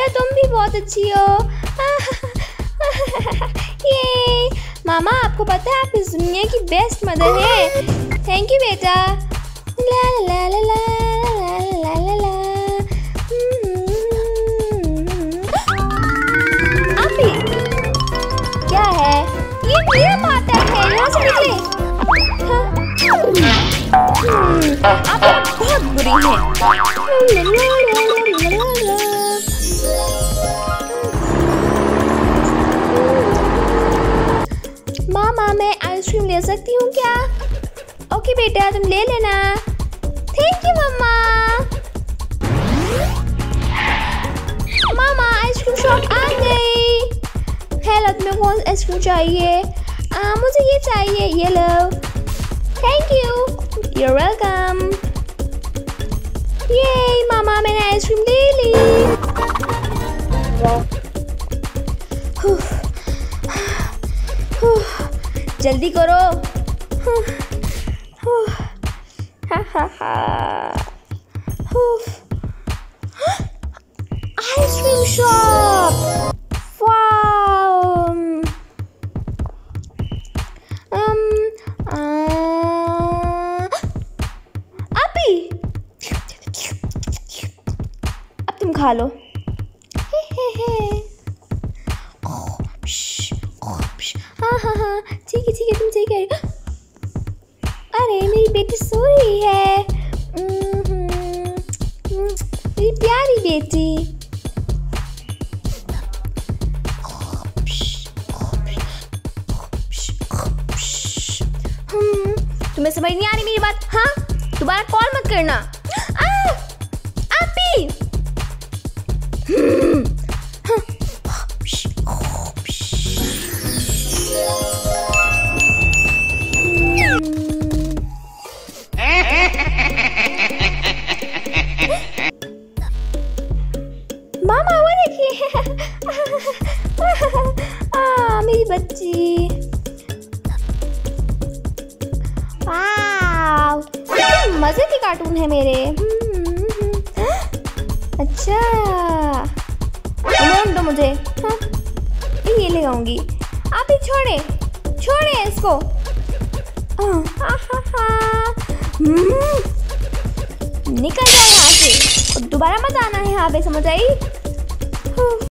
बेटा तुम भी बहुत अच्छी हो। ये मामा आपको पता है आप इस दुनिया की बेस्ट मदर हैं। थैंक यू बेटा। ला ला ला ला ला ला ला। अभी क्या है? ये मेरा पार्टनर है, यहाँ से निकले। आप बहुत बुरी हैं। मामा मैं आइसक्रीम ले सकती हूँ क्या? ओके बेटा तुम ले लेना। थैंक यू मम्मा। मामा आइसक्रीम शॉप आ गई। हेलो तुम्हें कौन आइसक्रीम चाहिए? मुझे ये चाहिए, ये लो। Thank you, you're welcome। ये मामा मैंने आइसक्रीम ले ली। जल्दी करो। Ice cream shop. अब तुम खा लो। हाँ ठीक है तुम ठीक है। अरे मेरी बेटी सो रही है। मेरी प्यारी बेटी। तुम्हें समझ नहीं आ रही मेरी बात? हाँ दोबारा कॉल मत करना। आपी मामा वो देखिए। मेरी बच्ची। वाव कितने मजे के कार्टून है मेरे। अच्छा दो मुझे। हाँ ये ले आऊंगी। आप ही छोड़े इसको। निकल जाए यहाँ से, दोबारा मत आना है यहाँ पे, समझ आई?